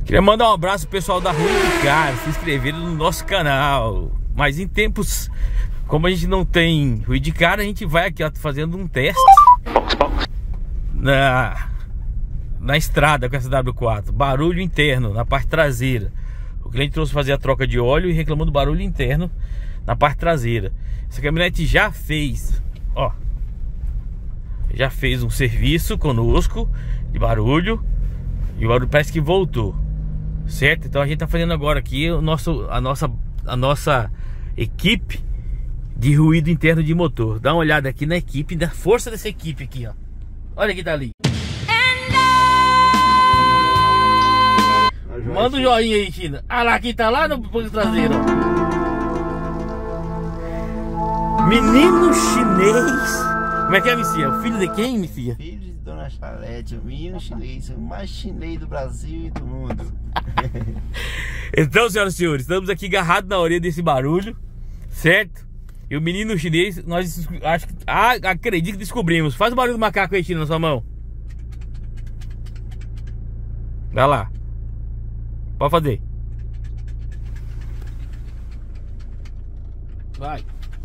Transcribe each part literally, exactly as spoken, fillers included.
Queria mandar um abraço pro pessoal da Rua de Cara, se inscreveram no nosso canal. Mas em tempos, como a gente não tem Rua de Cara, a gente vai aqui ó, fazendo um teste na, na estrada com essa W quatro. Barulho interno na parte traseira. O cliente trouxe fazer a troca de óleo e reclamou do barulho interno na parte traseira. Essa caminhonete já fez, ó, já fez um serviço conosco de barulho e o barulho parece que voltou, certo? Então a gente tá fazendo agora aqui o nosso, a nossa, a nossa equipe de ruído interno de motor. Dá uma olhada aqui na equipe, da força dessa equipe aqui, ó. Olha que tá ali. Manda um joinha aí, China. Ah lá, quem tá lá no banco traseiro, ó. Menino chinês. Como é que é, Messias? O filho de quem, Messias? Filho de Dona Chalete, o menino chinês, o mais chinês do Brasil e do mundo. Então, senhoras e senhores, estamos aqui agarrados na orelha desse barulho, certo? E o menino chinês, nós acho que, ah, acredito que descobrimos. Faz o barulho do macaco aí, China, na sua mão. Vai lá. Pode fazer. Vai.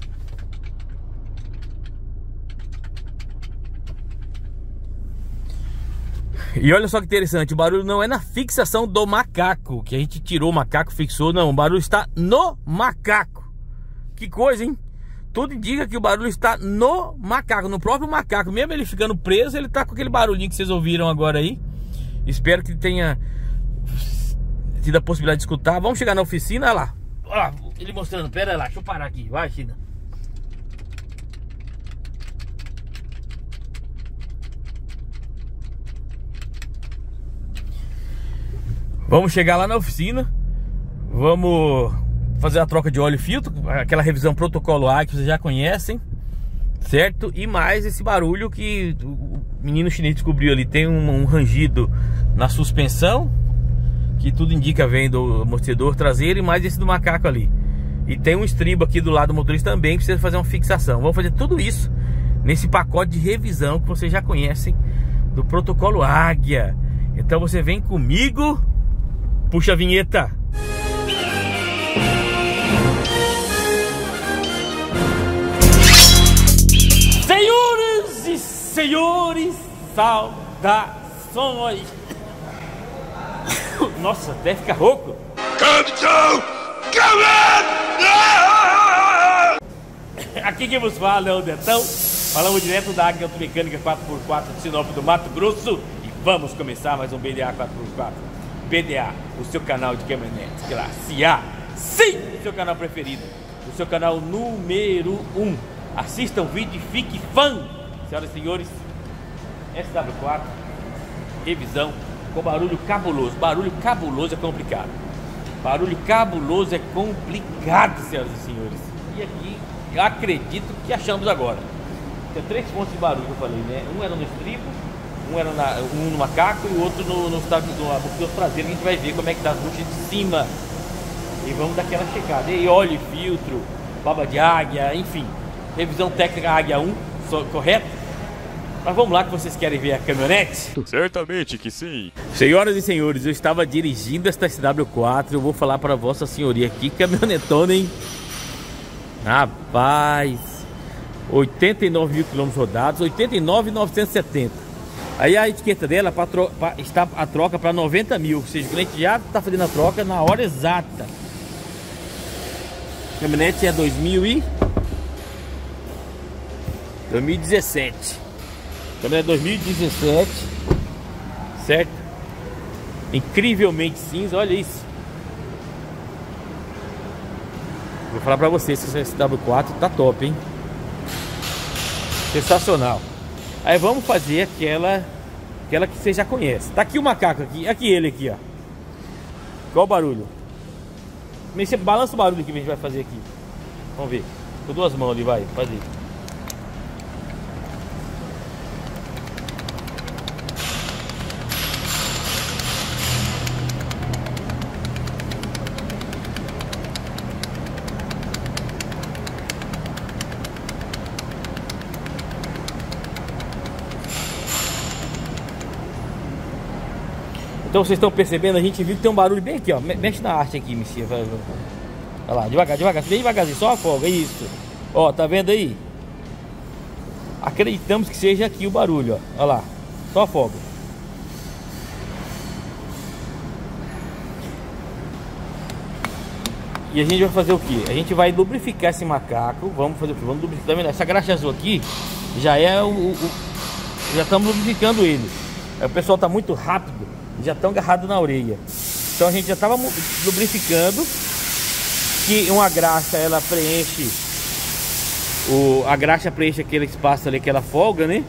E olha só que interessante, o barulho não é na fixação do macaco, que a gente tirou o macaco, fixou, não, o barulho está no macaco. Que coisa, hein? Tudo indica que o barulho está no macaco, no próprio macaco. Mesmo ele ficando preso, ele tá com aquele barulhinho que vocês ouviram agora aí. Espero que tenha tido a possibilidade de escutar. Vamos chegar na oficina, olha lá. Olha lá, ele mostrando, pera lá, deixa eu parar aqui, vai, China. Vamos chegar lá na oficina, vamos fazer a troca de óleo e filtro, aquela revisão protocolo A que vocês já conhecem, certo? E mais esse barulho que o menino chinês descobriu ali, tem um, um rangido na suspensão, que tudo indica vem do amortecedor traseiro, e mais esse do macaco ali. E tem um estribo aqui do lado do motorista também, precisa fazer uma fixação. Vamos fazer tudo isso nesse pacote de revisão que vocês já conhecem do protocolo Águia. Então você vem comigo. Puxa a vinheta. Senhoras e senhores, saudações. Nossa, até fica rouco. Aqui quem vos fala é o Detão. Falamos direto da Águia Automecânica quatro por quatro de Sinop do Mato Grosso. E vamos começar mais um B D A quatro por quatro. B D A, o seu canal de caminhonetes classe A. Sim, o seu canal preferido, o seu canal número um. Assista o vídeo e fique fã. Senhoras e senhores, S W quatro, revisão com barulho cabuloso. Barulho cabuloso é complicado. Barulho cabuloso é complicado, senhoras e senhores. E aqui, eu acredito que achamos agora. Tem três pontos de barulho que eu falei, né? Um era no estribo, um era na, um no macaco e o outro no, no, no, no traseiro. A gente vai ver como é que tá as buchas de cima. E vamos dar aquela checada. E óleo, filtro, baba de águia, enfim. Revisão técnica Águia um, só, correto? Mas vamos lá que vocês querem ver a caminhonete? Certamente que sim. Senhoras e senhores, eu estava dirigindo esta S W quatro. Eu vou falar para vossa senhoria aqui, caminhonetona, hein? Rapaz, oitenta e nove mil quilômetros rodados, oitenta e nove mil novecentos e setenta. Aí a etiqueta dela pra tro pra, está a troca para noventa mil, ou seja, o cliente já está fazendo a troca na hora exata. A caminhonete é dois mil e dezessete. A caminhonete é dois mil e dezessete, certo? Incrivelmente cinza, olha isso. Vou falar pra vocês que essa S W quatro tá top, hein? Sensacional. Aí vamos fazer aquela aquela que você já conhece. Tá aqui o macaco aqui, aqui ele aqui, ó. Qual o barulho? Mexe, balança o barulho que a gente vai fazer aqui. Vamos ver. Com duas mãos ali, vai, fazer. Então vocês estão percebendo, a gente viu que tem um barulho bem aqui, ó. Mexe na arte aqui, Messias. Olha lá, devagar, devagar, bem devagarzinho, só afoga, isso. Ó, tá vendo aí? Acreditamos que seja aqui o barulho, ó. Olha lá, só afoga. E a gente vai fazer o que? A gente vai lubrificar esse macaco. Vamos fazer o que? Vamos lubrificar. Tá vendo? Essa graxa azul aqui já é o, o, o já estamos lubrificando ele. Aí o pessoal tá muito rápido, já estão agarrados na orelha. Então a gente já estava lubrificando. Que uma graxa ela preenche o, a graxa preenche aquele espaço ali, aquela folga, né?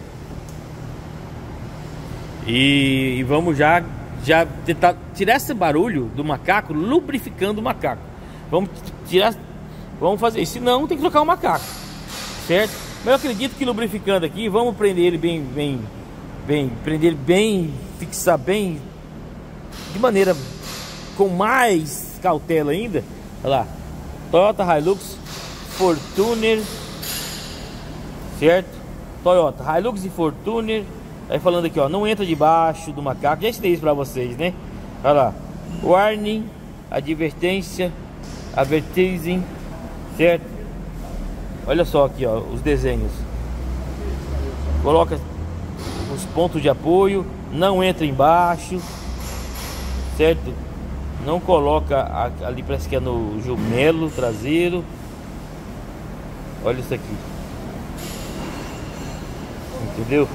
E, e vamos já, já tentar tirar esse barulho do macaco, lubrificando o macaco. Vamos tirar, vamos fazer isso, senão tem que trocar o macaco, certo? Mas eu acredito que lubrificando aqui, vamos prender ele bem, bem, bem, prender ele bem, fixar bem, de maneira com mais cautela ainda. Olha lá, Toyota Hilux Fortuner, certo? Toyota Hilux e Fortuner. Aí falando aqui, ó, não entra debaixo do macaco. Já ensinei isso pra vocês, né? Olha lá, warning, advertência, advertising, certo? Olha só aqui, ó, os desenhos. Coloca os pontos de apoio, não entra embaixo, certo? Não coloca ali, parece que é no jumelo traseiro. Olha isso aqui, entendeu?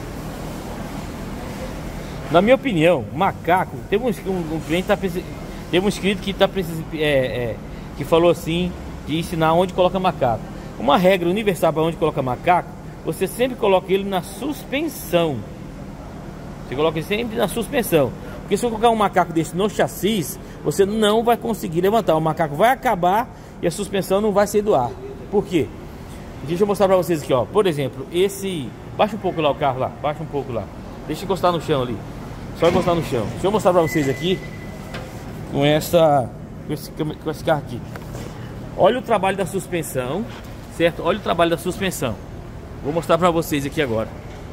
Na minha opinião, macaco, tem um, um, um cliente tá tem um inscrito que tá precisando, é, é, que falou assim, de ensinar onde coloca macaco. Uma regra universal para onde coloca macaco, você sempre coloca ele na suspensão. Você coloca ele sempre na suspensão. Porque se eu colocar um macaco desse no chassi, você não vai conseguir levantar. O macaco vai acabar e a suspensão não vai sair do ar. Por quê? Deixa eu mostrar para vocês aqui, ó. Por exemplo, esse... Baixa um pouco lá o carro lá, baixa um pouco lá. Deixa eu encostar no chão ali. Só encostar no chão. Deixa eu mostrar para vocês aqui com essa com esse, com esse carro aqui. Olha o trabalho da suspensão, certo? Olha o trabalho da suspensão. Vou mostrar para vocês aqui agora.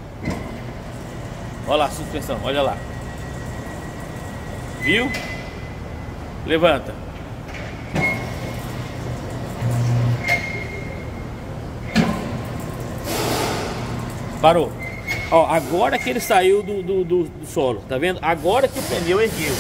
Olha lá a suspensão, olha lá. Viu? Levanta. Parou. Ó, agora que ele saiu do, do, do, do solo, tá vendo? Agora que o pneu ergueu.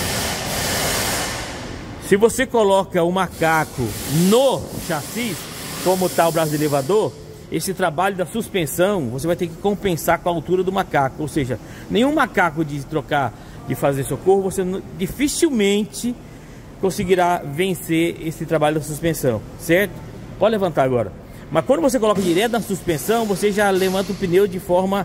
Se você coloca o macaco no chassi, como tá o braço do elevador, esse trabalho da suspensão, você vai ter que compensar com a altura do macaco. Ou seja, nenhum macaco de trocar, de fazer socorro, você dificilmente conseguirá vencer esse trabalho da suspensão, certo? Pode levantar agora. Mas quando você coloca direto na suspensão, você já levanta o pneu de forma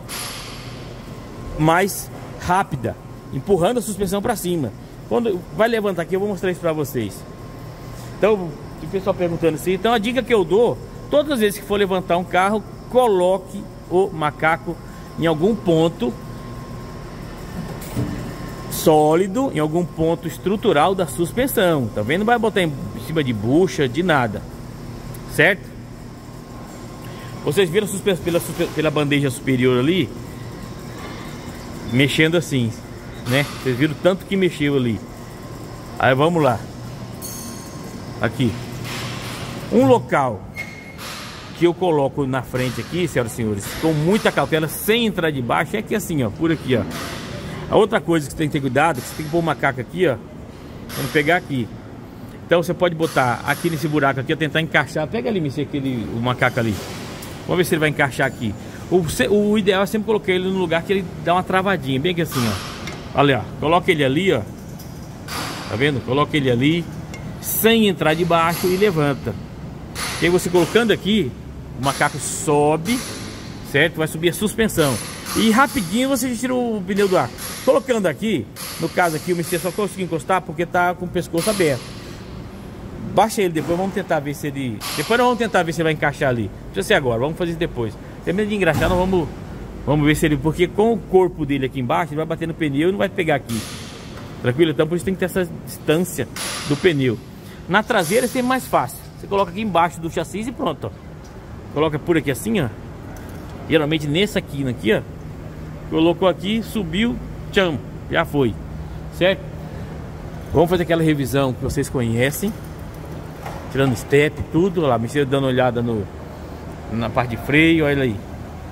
mais rápida, empurrando a suspensão para cima. Quando vai levantar aqui, eu vou mostrar isso para vocês. Então, o pessoal perguntando assim, então a dica que eu dou, todas as vezes que for levantar um carro, coloque o macaco em algum ponto sólido, em algum ponto estrutural da suspensão. Tá vendo? Não vai botar em cima de bucha, de nada, certo? Vocês viram a suspensão pela, pela bandeja superior ali, mexendo assim, né? Vocês viram tanto que mexeu ali. Aí vamos lá. Aqui. Um local que eu coloco na frente aqui, senhoras e senhores, com muita cautela, sem entrar de baixo, é aqui assim, ó, por aqui, ó. A outra coisa que você tem que ter cuidado, que você tem que pôr o macaco aqui, ó. Vamos pegar aqui. Então você pode botar aqui nesse buraco aqui, ó, tentar encaixar. Pega ali, Messias, aquele, o macaco ali. Vamos ver se ele vai encaixar aqui. O, o ideal é sempre colocar ele no lugar que ele dá uma travadinha, bem que assim, ó. Olha, ó, coloca ele ali, ó. Tá vendo? Coloca ele ali, sem entrar de baixo, e levanta. E aí você colocando aqui, o macaco sobe, certo? Vai subir a suspensão. E rapidinho você tira o pneu do ar. Colocando aqui, no caso aqui, o Messias só conseguiu encostar porque tá com o pescoço aberto. Baixa ele depois, vamos tentar ver se ele... Depois nós vamos tentar ver se ele vai encaixar ali. Não precisa ser agora, vamos fazer isso depois. Terminando de engraxar, nós vamos... Vamos ver se ele... Porque com o corpo dele aqui embaixo, ele vai bater no pneu e não vai pegar aqui. Tranquilo? Então por isso tem que ter essa distância do pneu. Na traseira é mais fácil. Você coloca aqui embaixo do chassi e pronto, ó. Coloca por aqui assim, ó. Geralmente nessa aqui, aqui, ó. Colocou aqui, subiu, tcham, já foi. Certo? Vamos fazer aquela revisão que vocês conhecem, tirando step, tudo. Olha lá, me dando uma olhada no, na parte de freio, olha aí.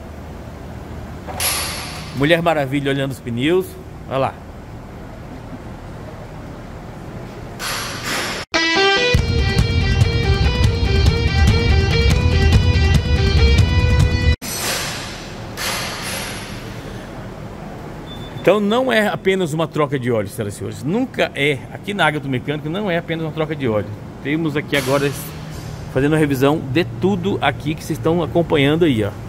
Mulher Maravilha olhando os pneus, olha lá. Então não é apenas uma troca de óleo, senhoras e senhores. Nunca é, aqui na Águia Automecânica não é apenas uma troca de óleo. Temos aqui agora fazendo a revisão de tudo aqui que vocês estão acompanhando aí, ó.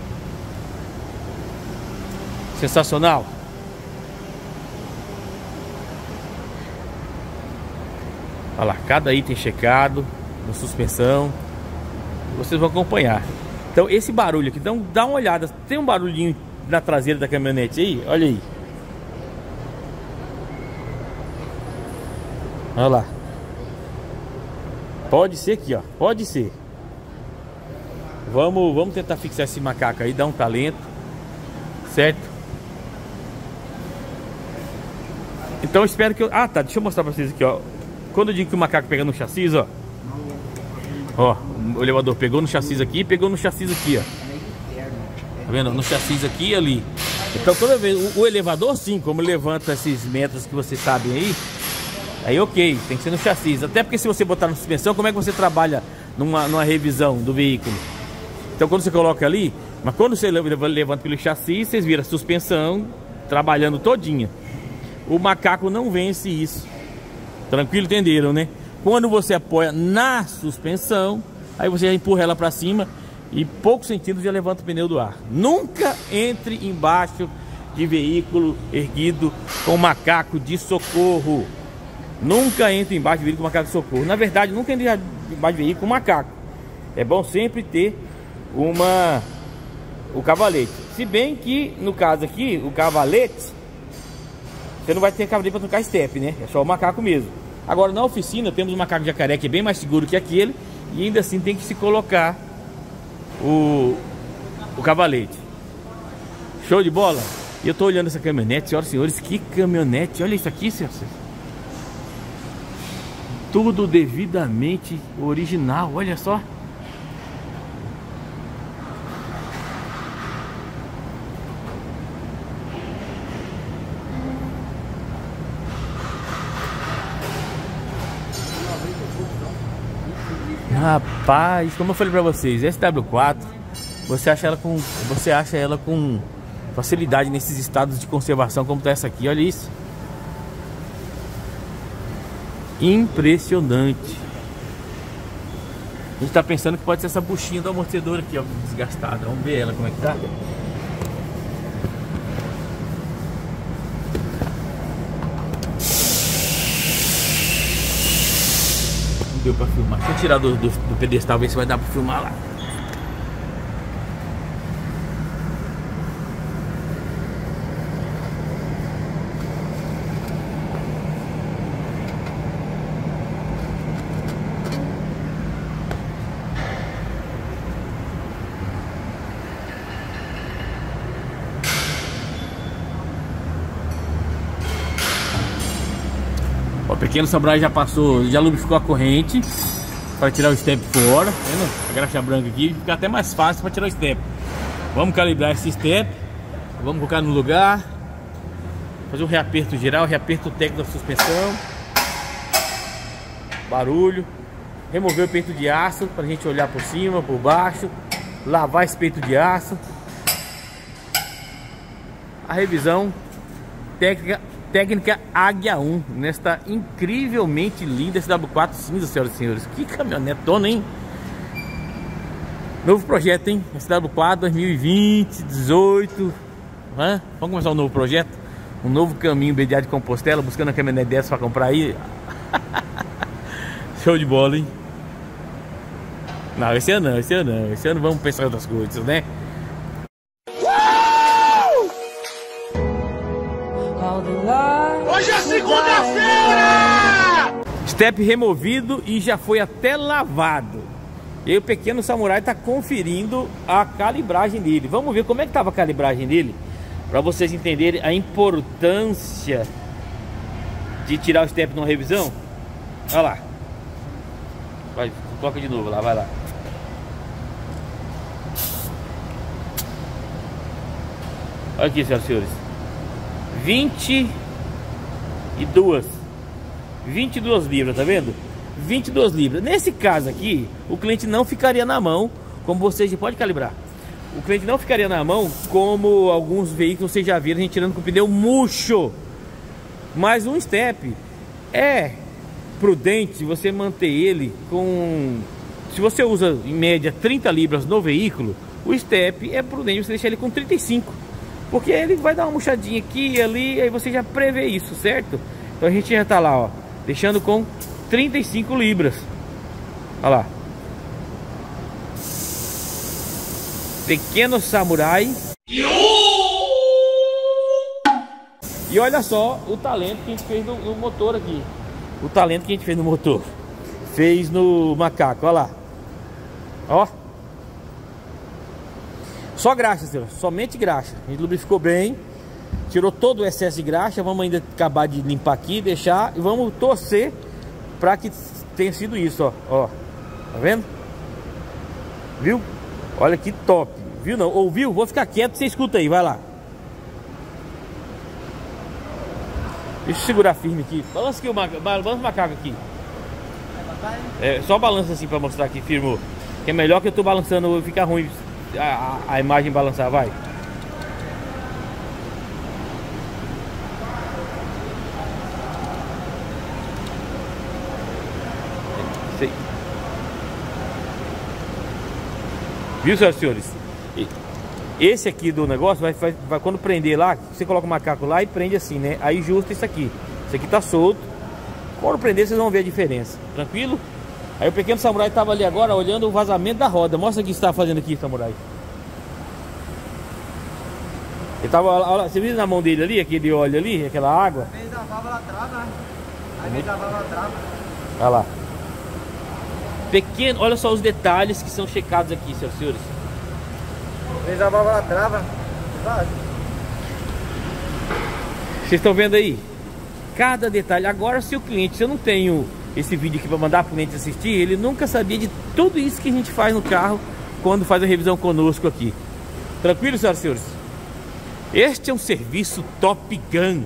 Sensacional. Olha lá, cada item checado, na suspensão. Vocês vão acompanhar. Então esse barulho aqui, então dá uma olhada. Tem um barulhinho na traseira da caminhonete aí, olha aí. Olha lá. Pode ser aqui, ó. Pode ser. Vamos, vamos tentar fixar esse macaco aí, dar um talento. Certo? Então eu espero que eu... Ah, tá. Deixa eu mostrar pra vocês aqui, ó. Quando eu digo que o macaco pega no chassi, ó. Ó, o elevador pegou no chassi aqui e pegou no chassi aqui, ó. Tá vendo? No chassi aqui e ali. Então toda vez... O, o elevador sim, como levanta esses metros que vocês sabem aí. Aí ok, tem que ser no chassi. Até porque se você botar na suspensão, como é que você trabalha numa, numa revisão do veículo? Então quando você coloca ali, mas quando você levanta pelo chassi, vocês viram a suspensão trabalhando todinha. O macaco não vence isso. Tranquilo, entenderam, né? Quando você apoia na suspensão, aí você empurra ela para cima e poucos centímetros já levanta o pneu do ar. Nunca entre embaixo de veículo erguido com macaco de socorro. Nunca entre embaixo de veículo com macaco de socorro. Na verdade, nunca entre embaixo de veículo com macaco. É bom sempre ter uma o cavalete. Se bem que, no caso aqui, o cavalete, você não vai ter cavalete para trocar step, né? É só o macaco mesmo. Agora, na oficina, temos um macaco jacaré que é bem mais seguro que aquele. E ainda assim tem que se colocar o, o cavalete. Show de bola? E eu tô olhando essa caminhonete, senhoras e senhores. Que caminhonete! Olha isso aqui, senhoras e senhores. Tudo devidamente original, olha só. Rapaz, como eu falei pra vocês, S W quatro, você acha ela com, você acha ela com facilidade nesses estados de conservação como tá essa aqui, olha isso. Impressionante. A gente tá pensando que pode ser essa buchinha do amortecedor aqui, ó, desgastada. Vamos ver ela como é que tá. Não deu pra filmar. Deixa eu tirar do, do, do pedestal, ver se vai dar pra filmar lá. O pequeno Samurai já passou, já lubrificou a corrente para tirar o step fora, tá vendo? A graxa branca aqui fica até mais fácil para tirar o step. Vamos calibrar esse step, vamos colocar no lugar, fazer um reaperto geral, reaperto técnico da suspensão, barulho, remover o peito de aço para a gente olhar por cima, por baixo, lavar esse peito de aço. A revisão técnica Técnica Águia um, nesta incrivelmente linda S W quatro cinza, senhoras e senhores. Que caminhonetona, hein? Novo projeto, hein? S W quatro dois mil e vinte, dezoito. Hã? Vamos começar um novo projeto? Um novo caminho B D A de Compostela, buscando a caminhonete dessa para comprar aí. Show de bola, hein? Não, esse ano não, esse ano não. Esse ano vamos pensar em outras coisas, né? Hoje é segunda-feira! Step removido e já foi até lavado. E aí o pequeno Samurai está conferindo a calibragem dele. Vamos ver como é que estava a calibragem dele, para vocês entenderem a importância de tirar o step numa revisão. Olha lá. Vai, coloca de novo lá, vai lá. Olha aqui, senhoras e senhores. vinte e duas. vinte e duas libras, tá vendo? vinte e duas libras. Nesse caso aqui, o cliente não ficaria na mão, como vocês já pode calibrar. O cliente não ficaria na mão, como alguns veículos vocês já viram a gente tirando com o pneu murcho. Mas um step é prudente você manter ele com... Se você usa em média trinta libras no veículo, o step é prudente você deixar ele com trinta e cinco. Porque ele vai dar uma murchadinha aqui e ali, aí você já prevê isso, certo? Então a gente já tá lá, ó, deixando com trinta e cinco libras. Olha lá. Pequeno Samurai. E olha só o talento que a gente fez no, no motor aqui. O talento que a gente fez no motor. Fez no macaco, olha lá. Ó. Só graxa, senhor. Somente graxa. A gente lubrificou bem. Tirou todo o excesso de graxa. Vamos ainda acabar de limpar aqui, deixar. E vamos torcer para que tenha sido isso, ó. Ó. Tá vendo? Viu? Olha que top. Viu não? Ouviu? Vou ficar quieto, você escuta aí, vai lá. Deixa eu segurar firme aqui. Balança aqui o macaco, balança o macaco aqui. É, só balança assim pra mostrar que firmou. Que é melhor que eu tô balançando, fica ruim a, a, a imagem balançar, vai. Sei. Viu, senhoras e senhores? Esse aqui do negócio vai, vai, vai quando prender lá, você coloca o macaco lá e prende assim, né? Aí justa isso aqui. Isso aqui tá solto. Quando prender, vocês vão ver a diferença. Tranquilo? Aí o pequeno Samurai tava ali agora olhando o vazamento da roda. Mostra o que você tá fazendo aqui, Samurai. Ele tava, olha, você viu na mão dele ali, aquele óleo ali, aquela água? Às vezes a válvula trava, né? Às vezes a válvula trava. Olha lá. Pequeno, olha só os detalhes que são checados aqui, senhoras e senhores. Às vezes a válvula trava. Vai. Vocês estão vendo aí? Cada detalhe. Agora, se o cliente, se eu não tenho esse vídeo aqui para mandar para o cliente assistir, ele nunca sabia de tudo isso que a gente faz no carro quando faz a revisão conosco aqui. Tranquilo, senhoras e senhores? Este é um serviço Top Gun.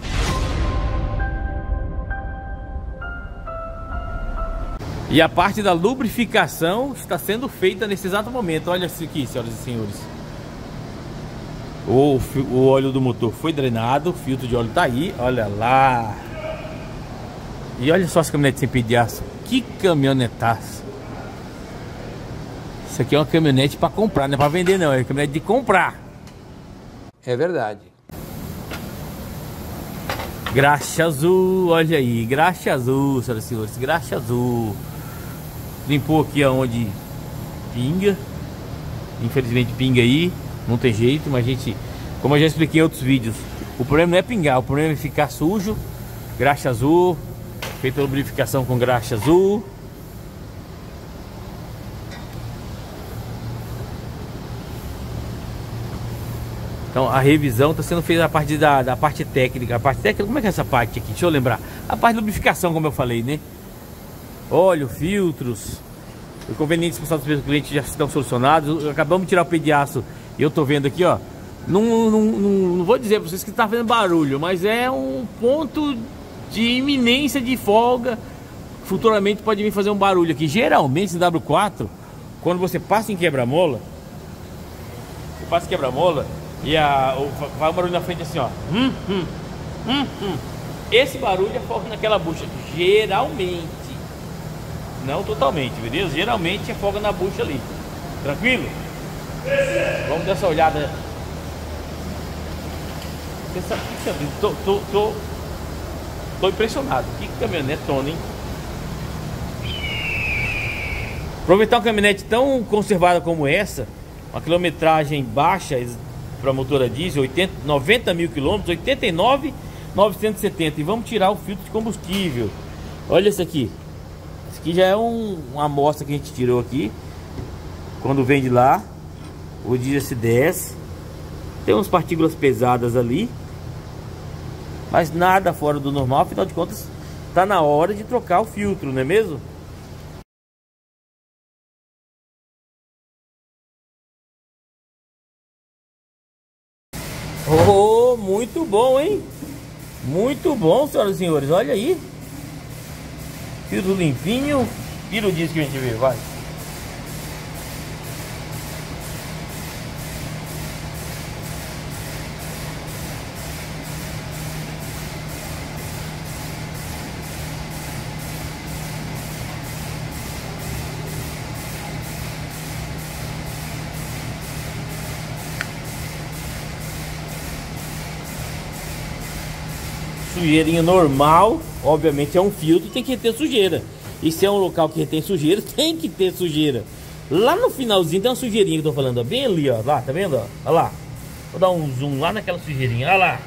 E a parte da lubrificação está sendo feita nesse exato momento. Olha isso aqui, senhoras e senhores. O, o óleo do motor foi drenado, o filtro de óleo tá aí, olha lá. E olha só as caminhonetes sem pé de aço. Que caminhonetaço. Isso aqui é uma caminhonete para comprar, não é para vender não, é uma caminhonete de comprar. É verdade. Graxa azul, olha aí, graxa azul, senhoras e senhores, graxa azul. Limpou aqui aonde pinga. Infelizmente pinga aí. Não tem jeito, mas a gente, como eu já expliquei em outros vídeos, o problema não é pingar, o problema é ficar sujo. Graxa azul, feita a lubrificação com graxa azul. Então a revisão está sendo feita a partir da, da parte técnica. A parte técnica, como é que é essa parte aqui? Deixa eu lembrar. A parte de lubrificação, como eu falei, né? Óleo, filtros, inconvenientes que os clientes já estão solucionados. Acabamos de tirar o pé de aço. E eu tô vendo aqui, ó. Não, não, não, não vou dizer pra vocês que tá fazendo barulho, mas é um ponto de iminência de folga. Futuramente pode vir fazer um barulho aqui. Geralmente no W quatro, quando você passa em quebra-mola, você passa em quebra-mola e a, o, vai um barulho na frente assim, ó. Hum, hum, hum, hum. Esse barulho é folga naquela bucha. Geralmente. Não totalmente, beleza? Geralmente é folga na bucha ali. Tranquilo? Vamos dar essa olhada. Você sabe que caminhonete? Tô, tô, tô, tô impressionado. Que caminhonete tona, hein? Aproveitar uma caminhonete tão conservada como essa, uma quilometragem baixa para motor a diesel, oitenta, noventa mil quilômetros, oitenta e nove mil novecentos e setenta. E vamos tirar o filtro de combustível. Olha isso aqui. Isso aqui já é um, uma amostra que a gente tirou aqui. Quando vem de lá, o diesel se desce. Tem umas partículas pesadas ali. mas nada fora do normal. Afinal de contas, tá na hora de trocar o filtro, não é mesmo? Oh, muito bom, hein? Muito bom, senhoras e senhores. Olha aí. Filtro limpinho. Tira o disco que a gente vê, vai. Sujeirinha normal, obviamente é um filtro, tem que ter sujeira. E se é um local que tem sujeira, tem que ter sujeira. Lá no finalzinho tem uma sujeirinha que eu tô falando, ó, bem ali, ó, lá, tá vendo, ó, olha lá. Vou dar um zoom lá naquela sujeirinha, olha lá.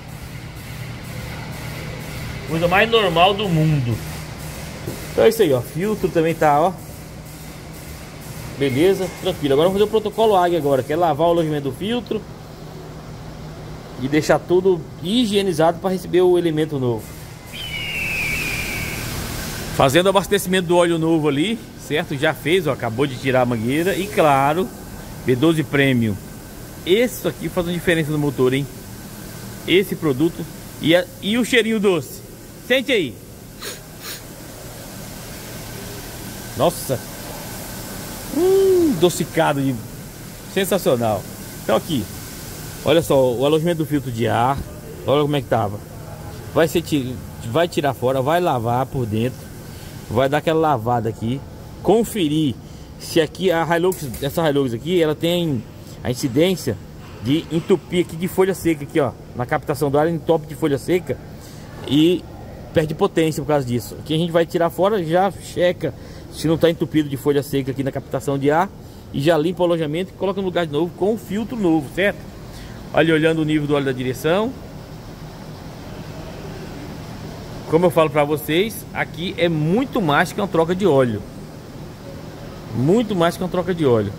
Coisa mais normal do mundo. Então é isso aí, ó, filtro também tá, ó. Beleza, tranquilo. Agora vamos fazer o protocolo Águia agora, que é lavar o alojamento do filtro e deixar tudo higienizado para receber o elemento novo. Fazendo abastecimento do óleo novo ali, certo? Já fez, ó, acabou de tirar a mangueira. E claro, B doze Premium. Isso aqui faz uma diferença no motor, hein? Esse produto e, a, e o cheirinho doce. Sente aí. Nossa. Hum, adocicado de... Sensacional. Então aqui, olha só, o alojamento do filtro de ar. Olha como é que tava. Vai ser vai tirar fora, vai lavar por dentro. Vai dar aquela lavada aqui. Conferir se aqui a Hilux, essa Hilux aqui, ela tem a incidência de entupir aqui de folha seca aqui, ó. Na captação do ar, entope de folha seca e perde potência por causa disso. Aqui a gente vai tirar fora, já checa se não está entupido de folha seca aqui na captação de ar. E já limpa o alojamento e coloca no lugar de novo com o filtro novo, certo? Olha, olhando o nível do óleo da direção. Como eu falo para vocês, aqui é muito mais que uma troca de óleo. Muito mais que uma troca de óleo.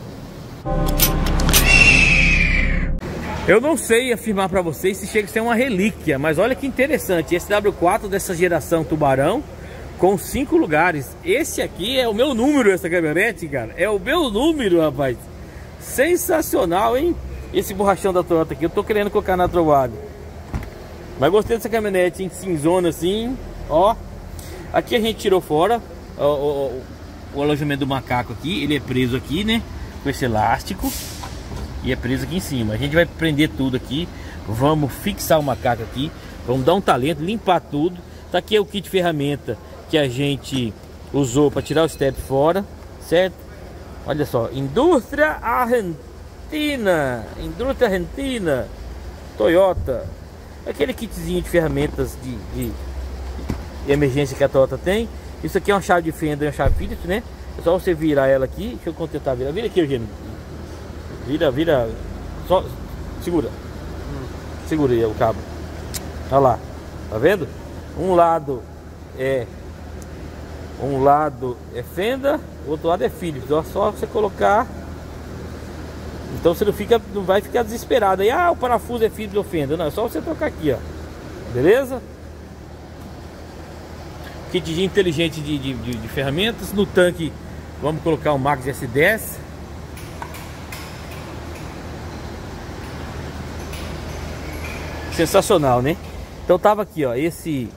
Eu não sei afirmar para vocês se chega a ser uma relíquia, mas olha que interessante. Esse W quatro dessa geração Tubarão com cinco lugares. Esse aqui é o meu número, essa caminhonete, cara. É o meu número, rapaz. Sensacional, hein? Esse borrachão da Toyota aqui. Eu tô querendo colocar na trovada. Mas gostei dessa caminhonete, hein? Cinzona assim, ó. Aqui a gente tirou fora ó, ó, o alojamento do macaco aqui. Ele é preso aqui, né? Com esse elástico. E é preso aqui em cima. A gente vai prender tudo aqui. Vamos fixar o macaco aqui. Vamos dar um talento, limpar tudo. Tá aqui é o kit de ferramenta que a gente usou para tirar o step fora, certo? Olha só, Indústria Argentina, Indústria Argentina, Toyota. Aquele kitzinho de ferramentas de, de, de emergência que a Toyota tem. Isso aqui é uma chave de fenda e uma chave Phillips, né? É só você virar ela aqui. Deixa eu contentar, vira, vira aqui, Eugênio. Vira, vira, só segura. Segura aí o cabo. Olha lá, tá vendo? Um lado é um lado é fenda, o outro lado é Phillips. É só você colocar. Então você não fica, não vai ficar desesperado aí. Ah, o parafuso é Phillips ou fenda. Não, é só você trocar aqui, ó. Beleza? Kitzinho inteligente de, de, de, de ferramentas. No tanque vamos colocar o Max S dez. Sensacional, né? Então tava aqui, ó, esse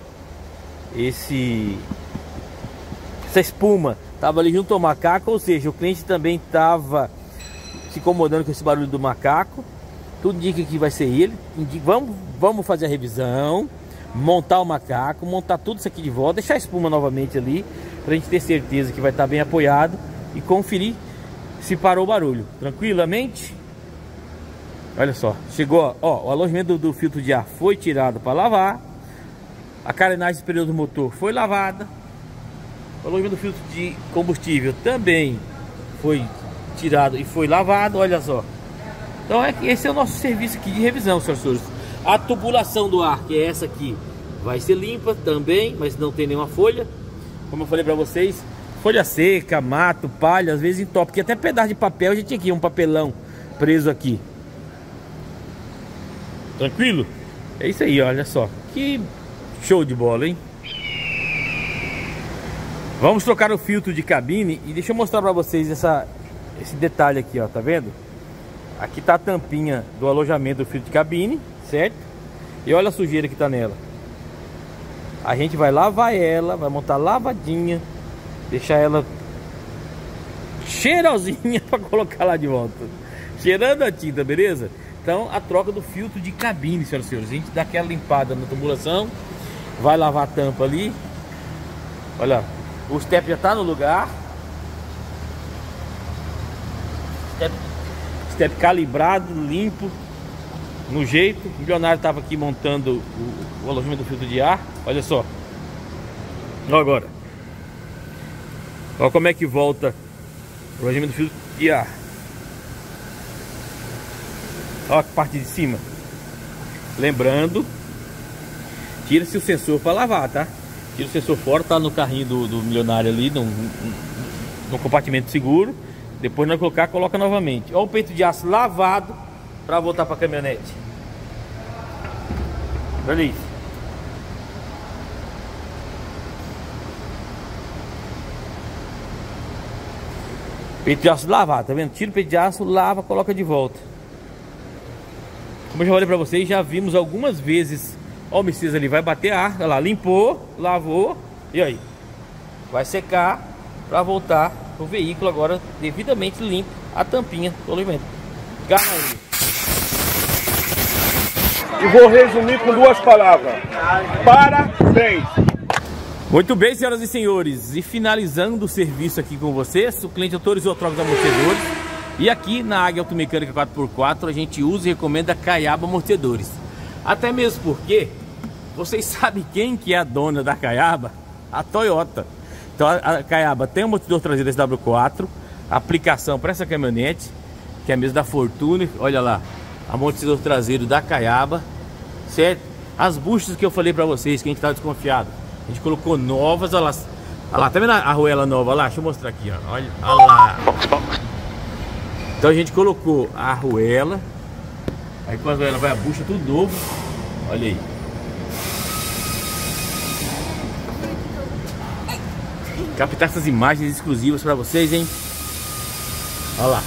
esse essa espuma tava ali junto ao macaco, ou seja, o cliente também tava se incomodando com esse barulho do macaco. Tudo indica que vai ser ele. Indica, vamos, vamos fazer a revisão, montar o macaco, montar tudo isso aqui de volta, deixar a espuma novamente ali, pra gente ter certeza que vai estar bem apoiado e conferir se parou o barulho tranquilamente. Olha só, chegou, ó, o alojamento do, do filtro de ar foi tirado para lavar. A carenagem superior do motor foi lavada. O alojamento do filtro de combustível também foi tirado e foi lavado, olha só. Então é que esse é o nosso serviço aqui de revisão, senhoras e senhores. A tubulação do ar, que é essa aqui, vai ser limpa também, mas não tem nenhuma folha. Como eu falei para vocês, folha seca, mato, palha, às vezes entope, porque até pedaço de papel, a gente tinha aqui um papelão preso aqui. Tranquilo? É isso aí, olha só. Que show de bola, hein? Vamos trocar o filtro de cabine e deixa eu mostrar pra vocês essa, esse detalhe aqui, ó, tá vendo? Aqui tá a tampinha do alojamento do filtro de cabine, certo? E olha a sujeira que tá nela. A gente vai lavar ela, vai montar lavadinha, deixar ela cheirosinha pra colocar lá de volta, cheirando a tinta, beleza? Então a troca do filtro de cabine, senhoras e senhores, a gente dá aquela limpada na tubulação, vai lavar a tampa ali. Olha, o step já tá no lugar, step, step calibrado, limpo, no jeito. O Leonardo estava aqui montando o, o alojamento do filtro de ar. Olha só, olha agora, olha como é que volta o alojamento do filtro de ar. Olha a parte de cima. Lembrando, tira-se o sensor para lavar, tá? Tira o sensor fora, tá no carrinho do, do milionário ali, no, no compartimento seguro. Depois nós colocar, coloca novamente. Olha o peito de aço lavado para voltar para a caminhonete. Olha isso. Peito de aço lavado, tá vendo? Tira o peito de aço, lava, coloca de volta. Como eu já falei pra vocês, já vimos algumas vezes. Ó, o Messias ali vai bater ar, olha lá, limpou, lavou. E aí? Vai secar pra voltar o veículo agora devidamente limpo, a tampinha do alimento. Garra ele. E vou resumir com duas palavras: parabéns! Muito bem, senhoras e senhores, e finalizando o serviço aqui com vocês, o cliente autorizou a troca dos amortecedores. E aqui na Águia Automecânica quatro por quatro a gente usa e recomenda Caiaba Amortecedores. Até mesmo porque vocês sabem quem que é a dona da Caiaba? A Toyota. Então a Caiaba tem um amortecedor traseiro S W quatro, aplicação para essa caminhonete, que é a mesma da Fortune. Olha lá, amortecedor traseiro da Caiaba, certo? As buchas que eu falei para vocês, que a gente estava desconfiado, a gente colocou novas. Olha lá, olha lá, tá vendo a arruela nova? Olha lá, deixa eu mostrar aqui, ó. Olha, olha lá. Então a gente colocou a arruela, aí com a arruela vai a bucha, tudo novo. Olha aí. Captar essas imagens exclusivas para vocês, hein? Olha lá.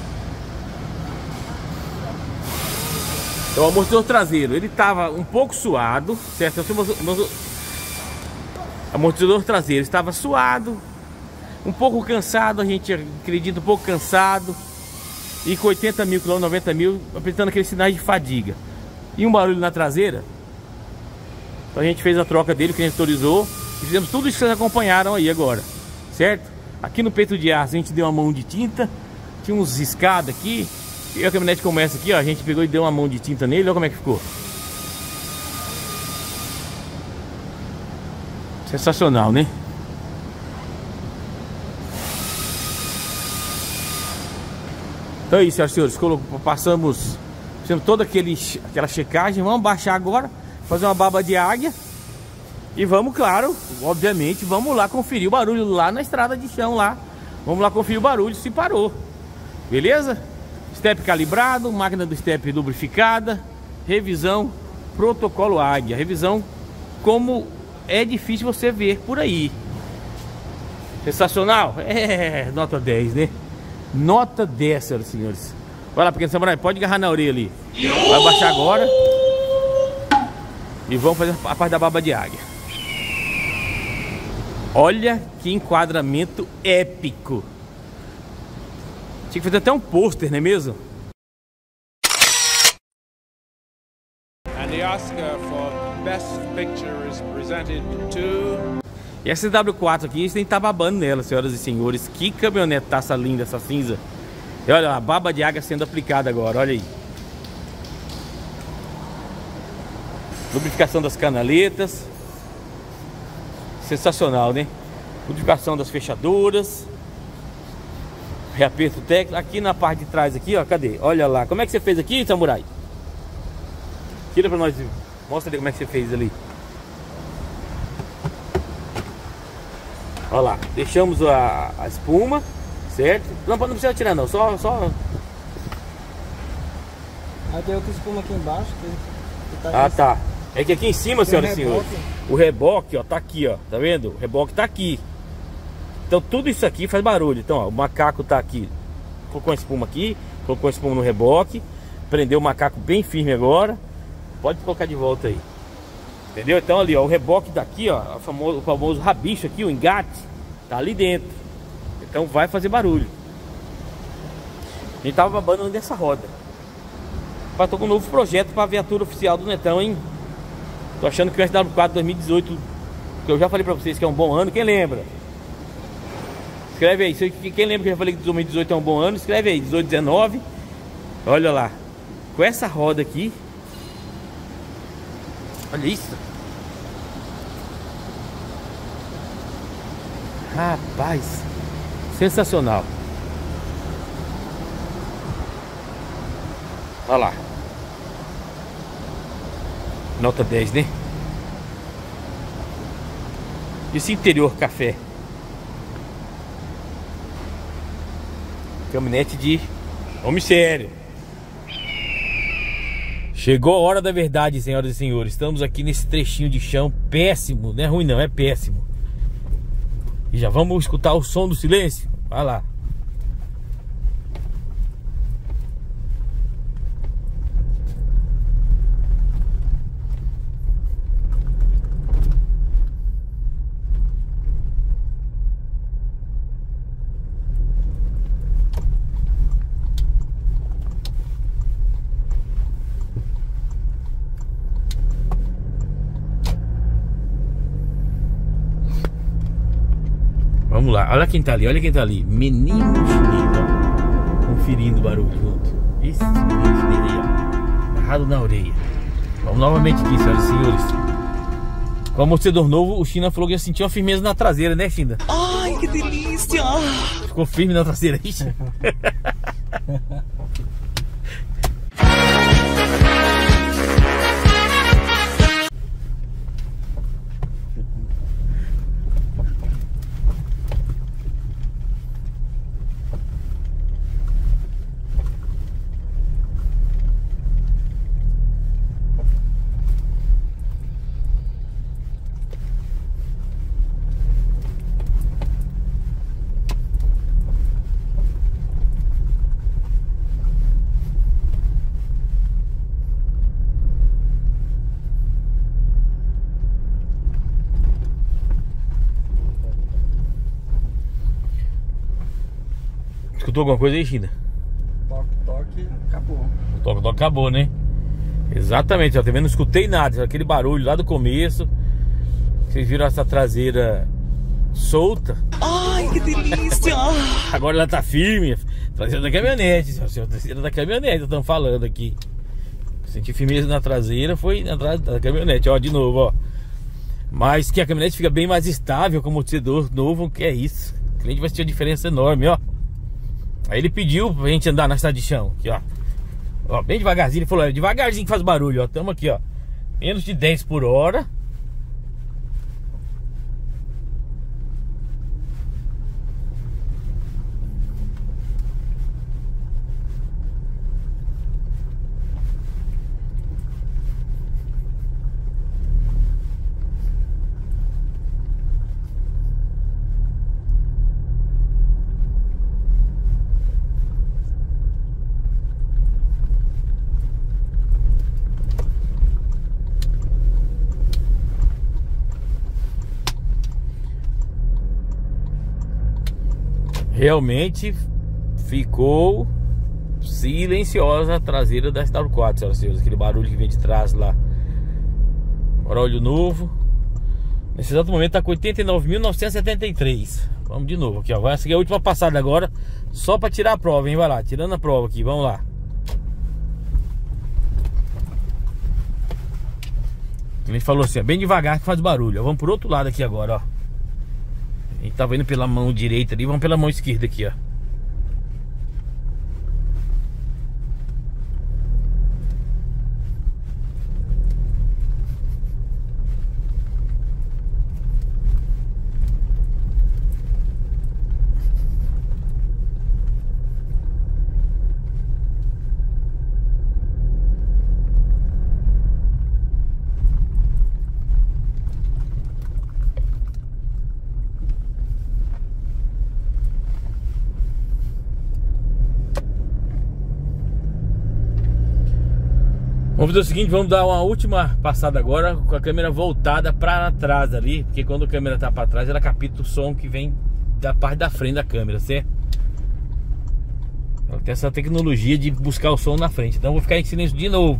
Então o amortecedor traseiro, ele tava um pouco suado, certo? O amortecedor traseiro estava suado, um pouco cansado, a gente acredita um pouco cansado. E com oitenta mil quilômetros, noventa mil, apresentando aqueles sinais de fadiga. E um barulho na traseira. Então a gente fez a troca dele, que a gente autorizou. E fizemos tudo isso que vocês acompanharam aí agora, certo? Aqui no peito de aço a gente deu uma mão de tinta. Tinha uns riscados aqui. E a caminhonete começa aqui, ó. A gente pegou e deu uma mão de tinta nele. Olha como é que ficou. Sensacional, né? Então é isso, senhoras e senhores, passamos, fizemos toda aquele, aquela checagem. Vamos baixar agora, fazer uma baba de águia. E vamos, claro, obviamente, vamos lá conferir o barulho lá na estrada de chão lá. Vamos lá conferir o barulho se parou. Beleza? Step calibrado, máquina do step lubrificada. Revisão, protocolo águia. Revisão como é difícil você ver por aí. Sensacional? É, nota dez, né? Nota dez, senhoras e senhores. Vai lá, pequeno samurai, pode agarrar na orelha ali. Vai baixar agora. E vamos fazer a parte da baba de águia. Olha que enquadramento épico. Tinha que fazer até um pôster, não é mesmo? And the Oscar for Best Picture is presented to... E essa W quatro aqui, a gente tem que estar babando nela, senhoras e senhores. Que caminhonetaça linda essa cinza. E olha a baba de água sendo aplicada agora, olha aí. Lubrificação das canaletas. Sensacional, né? Lubrificação das fechaduras. Reaperto técnico. Aqui na parte de trás aqui, ó, cadê? Olha lá, como é que você fez aqui, samurai? Tira pra nós, mostra ali como é que você fez ali. Olha lá, deixamos a, a espuma, certo? Não, não precisa tirar não, só... só... Aí tem outra espuma aqui embaixo que, que tá Ah, tá. É que aqui em cima, senhoras e senhores, o reboque, ó, tá aqui, ó. Tá vendo? O reboque tá aqui. Então tudo isso aqui faz barulho. Então, ó, o macaco tá aqui. Colocou a espuma aqui, colocou a espuma no reboque. Prendeu o macaco bem firme agora. Pode colocar de volta aí. Entendeu? Então ali, ó, o reboque daqui, ó, o famoso, o famoso rabicho aqui, o engate, tá ali dentro. Então vai fazer barulho. A gente tava babando dessa roda. Mas tô com um novo projeto para a viatura oficial do Netão, hein? Tô achando que o S W quatro dois mil e dezoito, que eu já falei pra vocês que é um bom ano, quem lembra? Escreve aí, quem lembra que eu já falei que dois mil e dezoito é um bom ano, escreve aí, dezoito, dezenove. Olha lá, com essa roda aqui. Olha isso. Rapaz, sensacional. Olha lá. Nota dez, né? Esse interior café. Caminhonete de homem sério. Chegou a hora da verdade, senhoras e senhores. Estamos aqui nesse trechinho de chão péssimo. Não é ruim não, é péssimo. E já vamos escutar o som do silêncio. Vai lá. Vamos lá, olha quem tá ali, olha quem tá ali. Menino chinês, ó. Conferindo o barulho junto. Esse menino chinês aí, ó. Agarrado na orelha. Vamos novamente aqui, senhoras e senhores. Com o amortecedor novo, o China falou que já sentiu uma firmeza na traseira, né, China? Ai, que delícia! Ficou firme na traseira aí, China? Escutou alguma coisa aí, China? Toque, toque, acabou. O toque, toque acabou, né? Exatamente, ó, também não escutei nada. Aquele barulho lá do começo. Vocês viram essa traseira solta? Ai, que delícia! Agora ela tá firme. Traseira da caminhonete, a traseira da caminhonete, estamos falando aqui. Senti firmeza na traseira, foi na traseira da caminhonete, ó, de novo, ó. Mas que a caminhonete fica bem mais estável com o amortecedor novo, que é isso. O cliente vai sentir uma diferença enorme, ó. Aí ele pediu pra gente andar na estrada de chão, aqui, ó. Ó, bem devagarzinho, ele falou, é devagarzinho que faz barulho, ó. Tamo aqui, ó. Menos de dez por hora. Realmente ficou silenciosa a traseira da S W quatro, senhoras e senhores. Aquele barulho que vem de trás lá. Agora olho novo. Nesse exato momento tá com oitenta e nove mil novecentos e setenta e três. Vamos de novo aqui, ó. Vai seguir a última passada agora, só pra tirar a prova, hein? Vai lá, tirando a prova aqui, vamos lá. Ele falou assim, ó, bem devagar que faz barulho, ó. Vamos por outro lado aqui agora, ó. A gente tava indo pela mão direita ali, vamos pela mão esquerda aqui, ó. Vamos fazer o seguinte, vamos dar uma última passada agora com a câmera voltada para trás ali, porque quando a câmera tá para trás ela capta o som que vem da parte da frente da câmera, certo? Ela tem essa tecnologia de buscar o som na frente, então eu vou ficar em silêncio de novo.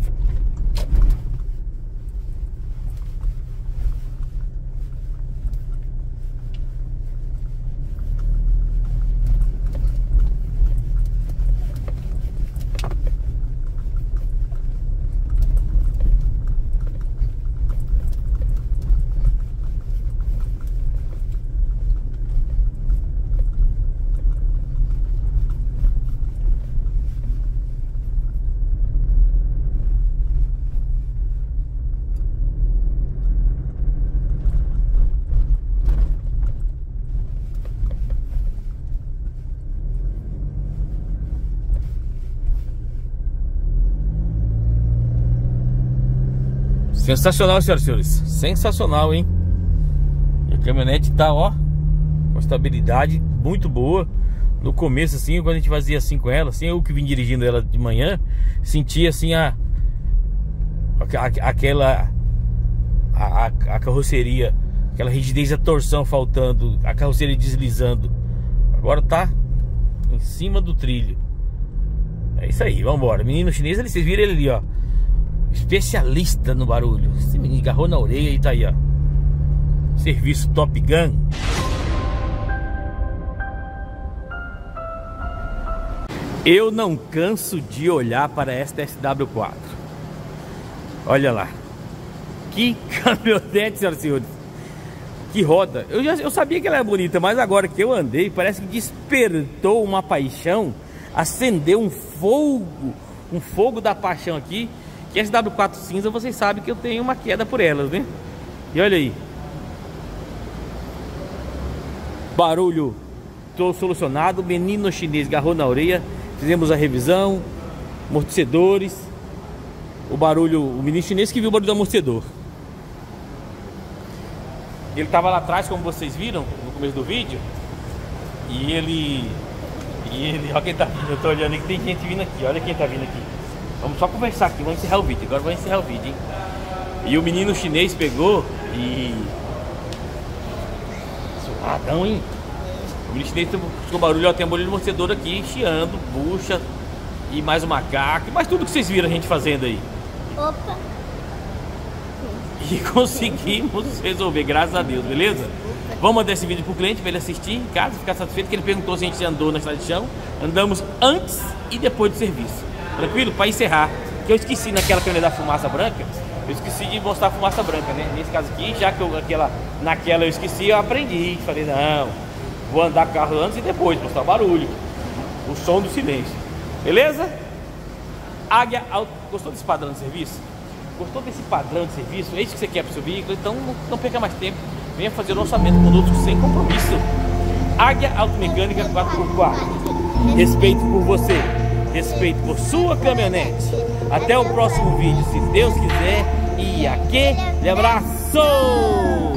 Sensacional, senhoras e senhores. Sensacional, hein? E a caminhonete tá, ó, com estabilidade muito boa. No começo, assim, quando a gente fazia assim com ela, assim, eu que vim dirigindo ela de manhã, sentia assim a, a aquela a, a, a carroceria, aquela rigidez da torção faltando, a carroceria deslizando. Agora tá em cima do trilho. É isso aí, vambora. Menino chinês, vocês viram ele ali, ó, especialista no barulho. Esse menino agarrou na orelha e tá aí, ó. Serviço Top Gun. Eu não canso de olhar para esta S W quatro. Olha lá. Que caminhonete, senhoras e senhores. Que roda. Eu, já, eu sabia que ela era bonita, mas agora que eu andei, parece que despertou uma paixão. Acendeu um fogo. Um fogo da paixão aqui. Que S W quatro cinza, vocês sabem que eu tenho uma queda por elas, né? E olha aí. Barulho tô solucionado. Menino chinês agarrou na orelha. Fizemos a revisão. Amortecedores. O barulho, o menino chinês que viu o barulho do amortecedor. Ele tava lá atrás, como vocês viram no começo do vídeo. E ele... E ele... Olha quem tá vindo. Eu tô olhando aqui, tem gente vindo aqui. Olha quem tá vindo aqui. Vamos só conversar aqui, vamos encerrar o vídeo. Agora vamos encerrar o vídeo, hein? E o menino chinês pegou e... Suadão, hein? O menino chinês com barulho, ó, tem um barulho de amortecedor aqui, chiando, bucha. E mais o macaco, mais tudo que vocês viram a gente fazendo aí. Opa! E conseguimos resolver, graças a Deus, beleza? Vamos mandar esse vídeo pro cliente para ele assistir em casa, ficar satisfeito, que ele perguntou se a gente andou na estrada de chão. Andamos antes e depois do serviço. Tranquilo? Para encerrar, que eu esqueci naquela câmera da fumaça branca, eu esqueci de mostrar a fumaça branca, né? Nesse caso aqui, já que eu, aquela, naquela eu esqueci, eu aprendi. Falei, não, vou andar com o carro antes e depois, mostrar o barulho, o som do silêncio. Beleza? Águia Auto. Gostou desse padrão de serviço? Gostou desse padrão de serviço? É isso que você quer para o seu veículo? Então não, não perca mais tempo. Venha fazer o lançamento conosco sem compromisso. Águia Automecânica quatro por quatro. Respeito por você. Respeito por sua caminhonete. Até o próximo vídeo, se Deus quiser. E aquele abraço!